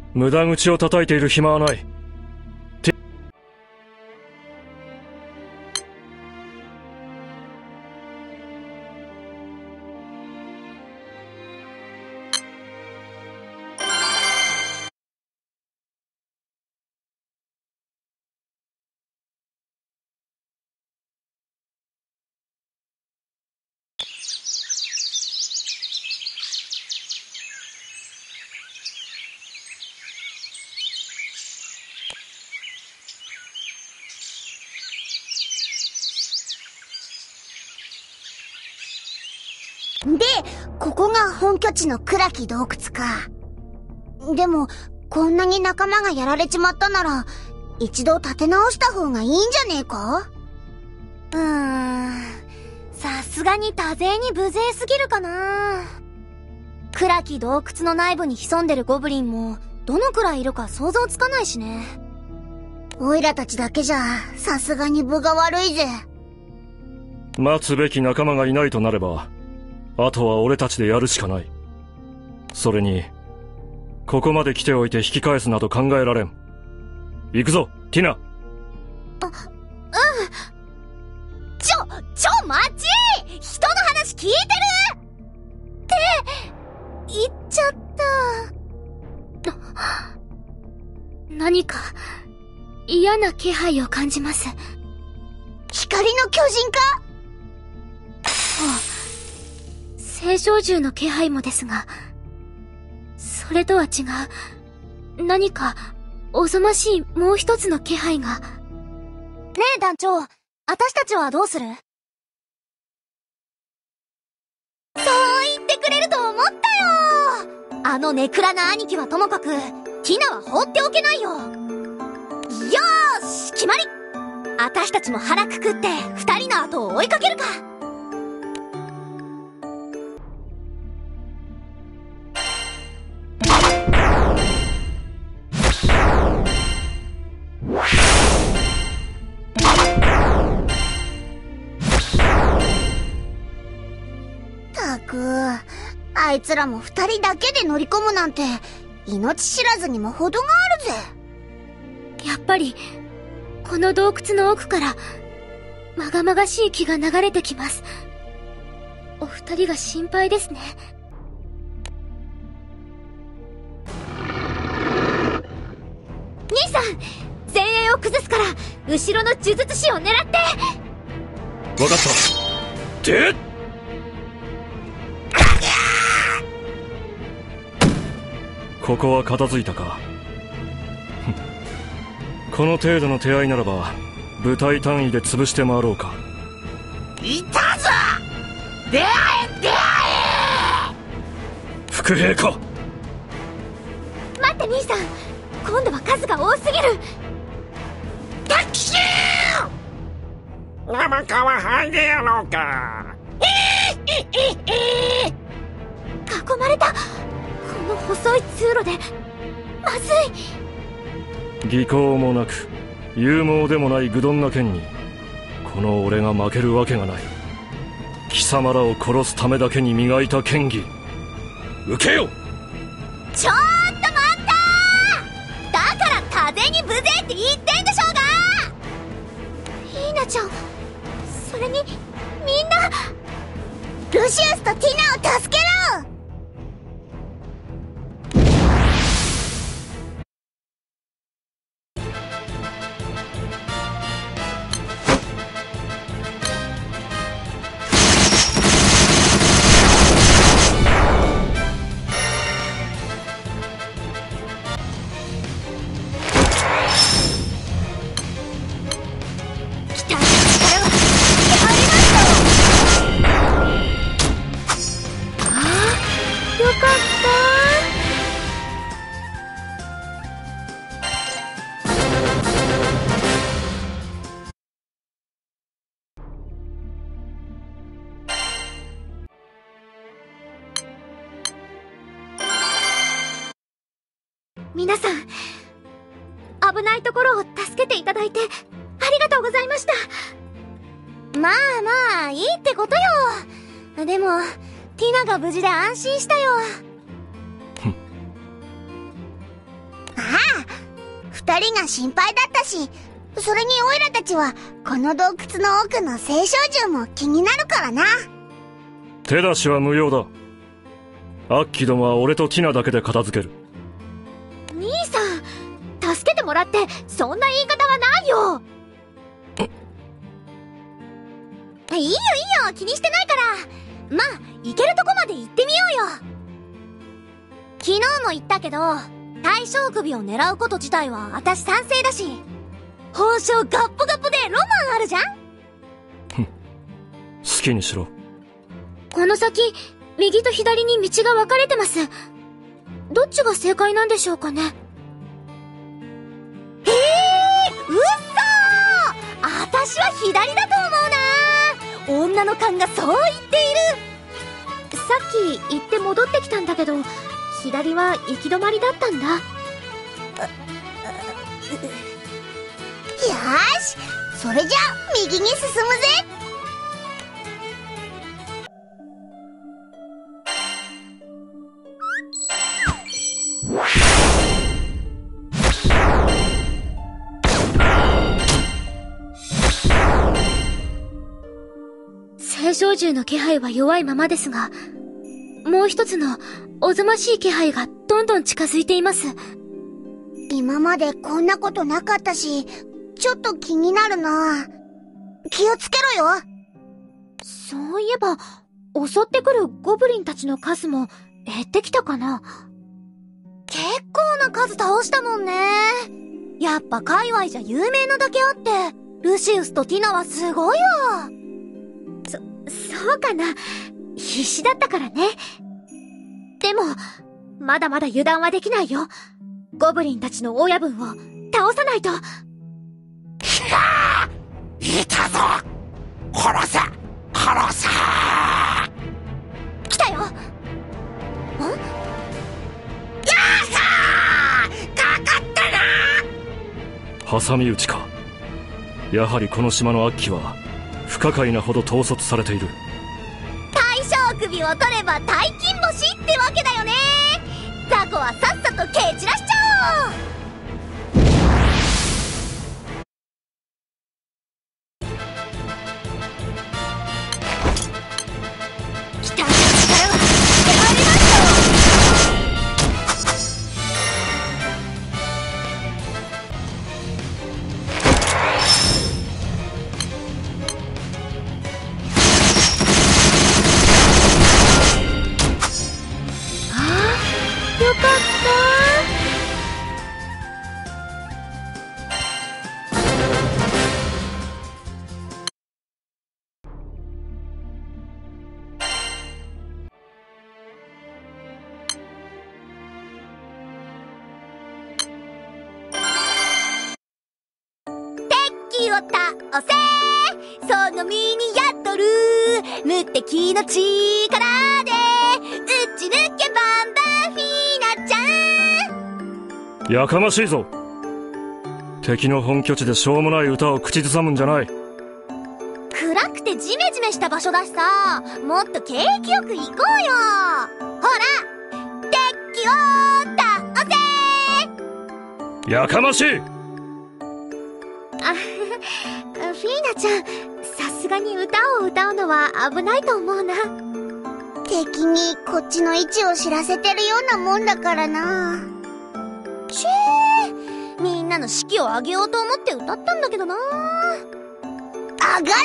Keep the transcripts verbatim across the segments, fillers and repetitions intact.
無駄口を叩いている暇はない。 で、ここが本拠地の暗き洞窟か。でも、こんなに仲間がやられちまったなら、一度立て直した方がいいんじゃねえか？ うーん、さすがに多勢に無勢すぎるかな。暗き洞窟の内部に潜んでるゴブリンも、どのくらいいるか想像つかないしね。 オイラたちだけじゃ、さすがに分が悪いぜ。 待つべき仲間がいないとなれば、あとは俺たちでやるしかない。それに、ここまで来ておいて引き返すなど考えられん。行くぞ、ティナ。 あ、うん。ちょ、ちょ、待ち！人の話聞いてる！って言っちゃった。何か嫌な気配を感じます。 光の巨人か？ そう。青少獣の気配もですが、それとは違う、何か、おぞましいもう一つの気配が。ねえ団長、私たちはどうする？そう言ってくれると思ったよ。あのネクラな兄貴はともかく、ティナは放っておけないよ。よーし、決まり！私たちも腹くくって、二人の後を追いかけるか。 たく、あいつらも二人だけで乗り込むなんて、命知らずにも程があるぜ。 やっぱり、この洞窟の奥から、まがまがしい気が流れてきます。お二人が心配ですね。兄さん、前衛を崩すから、後ろの呪術師を狙って。 わかった。でここは片付いたか。この程度の手合いならば部隊単位で潰して回ろうか。 いたぞ！出会え出会え！伏兵か。 待って兄さん、今度は数が多すぎる。 タッキシュー！山川入れやろうか。 囲まれた。この細い通路でまずい。 技巧もなく勇猛でもない愚鈍な剣にこの俺が負けるわけがない。貴様らを殺すためだけに磨いた剣技、受けよ。 ちょーっと待ったー。だから風に無勢って言ってんでしょうが。フィーナちゃん、それにみんな。 ルシウスとティナを助けろ。 皆さん、危ないところを助けていただいてありがとうございました。まあまあいいってことよ。でもティナが無事で安心したよ。 二人が心配だったし、それにオイラたちはこの洞窟の奥の青少獣も気になるからな。 手出しは無用だ。アッキどもは俺とティナだけで片付ける。 兄さん、助けてもらってそんな言い方はないよ。いいよいいよ、気にしてないから。まあ行けるとこまで行ってみようよ。昨日も言ったけど、大将首を狙うこと自体は私賛成だし、報奨ガッポガッポでロマンあるじゃん。 好きにしろ。 この先右と左に道が分かれてます。どっちが正解なんでしょうかね。えー、うっそー、私は左だと思うな。女の勘がそう言っている。さっき行って戻ってきたんだけど、左は行き止まりだったんだ。 よーし、それじゃ右に進むぜ。 青少獣の気配は弱いままですが、もう一つのおぞましい気配がどんどん近づいています。 今までこんなことなかったし、ちょっと気になるな。気をつけろよ。 そういえば、襲ってくるゴブリンたちの数も減ってきたかな。 結構な数倒したもんね。やっぱ界隈じゃ有名なだけあって、ルシウスとティナはすごいわ。 そ、そうかな。必死だったからね。でも、まだまだ油断はできないよ。ゴブリンたちの親分を倒さないと。 いたぞ、殺せ殺せ。 来たよ。ん？やーかかったな。 挟み撃ちか。やはりこの島のアッキは不可解なほど統率されている。 大将首を取れば大金星ってわけだよね。ザコはさっさと蹴散らしちゃおう。よかった敵を倒せ、その身にやっとる無敵の力で打ち抜けバンバンフィーナちゃん。 やかましいぞ。敵の本拠地でしょうもない歌を口ずさむんじゃない。 暗くてジメジメした場所だしさ、もっと景気よく行こうよ。ほら、敵を倒せ。 やかましい。 あ、フィーナちゃん、さすがに歌を歌うのは危ないと思うな。 敵にこっちの位置を知らせてるようなもんだからな。 ちぇー、みんなの士気を上げようと思って歌ったんだけどな。 上がるか。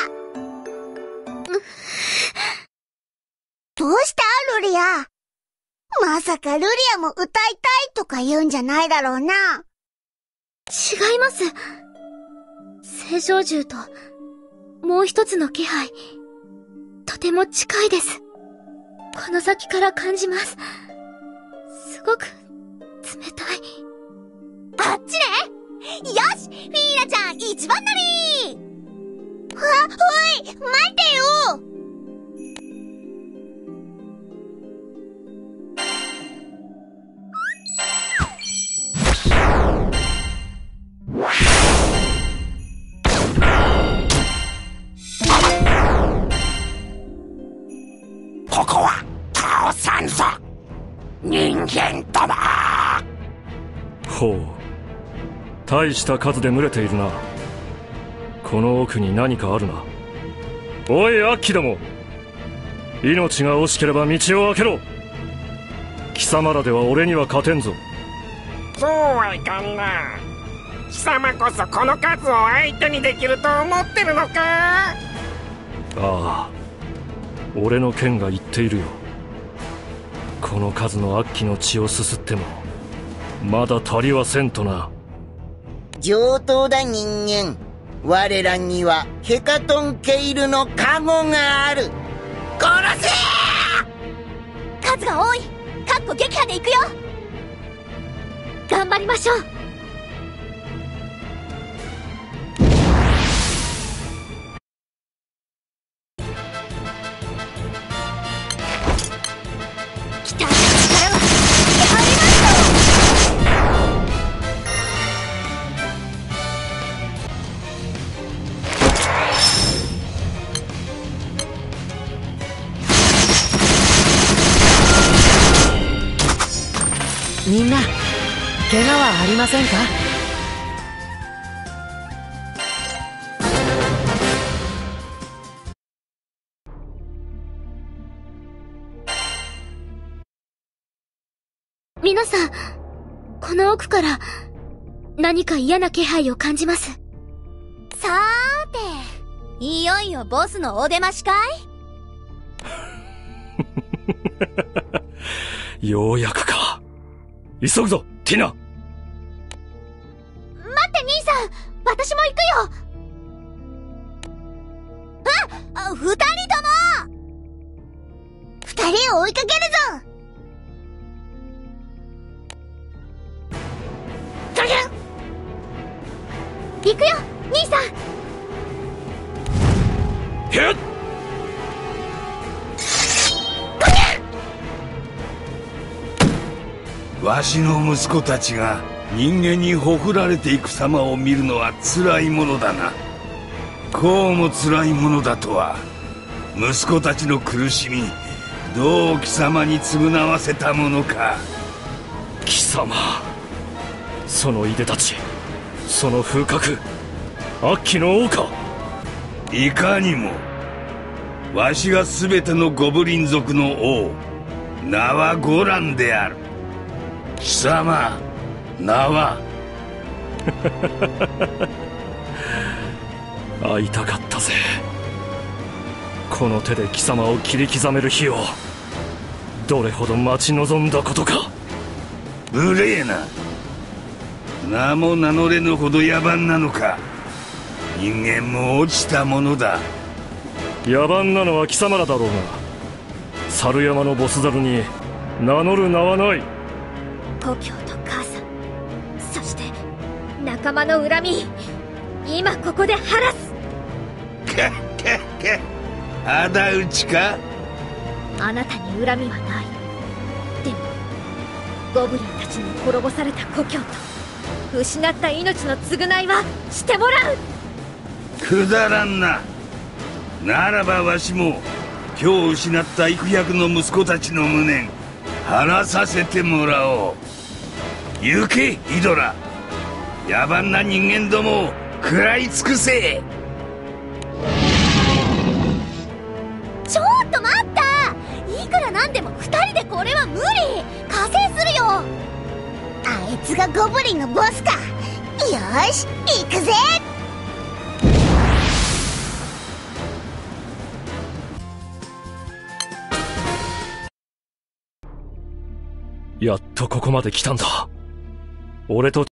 どうしたルリア。まさかルリアも歌いたいとか言うんじゃないだろうな。 違います。青少獣ともう一つの気配、とても近いです。この先から感じます。すごく冷たい。あっちね。よし、フィーナちゃん一番乗り。 わ、おい、待てよ。 ここは倒さんぞ、人間ども。 ほう、 大した数で群れているな。この奥に何かあるな。おいアッキども、命が惜しければ道を開けろ。貴様らでは俺には勝てんぞ。 そうはいかんな。貴様こそこの数を相手にできると思ってるのか。 ああ、俺の剣が言っているよ。この数のアッキの血をすすってもまだ足りはせんとな。 上等だ人間。我らにはヘカトンケイルのカゴがある。殺せ数が多い。かっこ撃破で行くよ。頑張りましょう。期待の力はやりました。 みんな怪我はありませんか？ 皆さん、この奥から何か嫌な気配を感じます。さーて、いよいよボスのお出ましかいようやくか。急ぐぞティナ。 待って兄さん、私も行くよ。あ、あ、二人とも二人を追いかけるぞ。 行くよ兄さん。 へっわしの息子たちが人間にほふられていく様を見るのは辛いものだな。こうも辛いものだとは。息子たちの苦しみ、どう貴様に償わせたものか。 貴様、そのいでたち、その風格、アッキの王か。 いかにも。わしが全てのゴブリン族の王、名はゴランである。貴様、名は会いたかったぜ。この手で貴様を切り刻める日をどれほど待ち望んだことか。 無礼な。名も名乗れぬほど野蛮なのか。人間も落ちたものだ。 野蛮なのは貴様らだろうが、猿山のボスザルに名乗る名はない。 故郷と母さん、そして仲間の恨み、今ここで晴らす。 かっかっか、仇討ちか。 あなたに恨みはない。でもゴブリンたちに滅ぼされた故郷と失った命の償いはしてもらう。 くだらんな。ならばわしも今日失った幾百の息子たちの無念晴らさせてもらおう。行けヒドラ。野蛮な人間どもを食らい尽くせ。 ちょっと待った。いくらなんでも二人でこれは無理。加勢するよ。 あいつがゴブリンのボスか。よーし、行くぜ。 やっとここまで来たんだ。俺と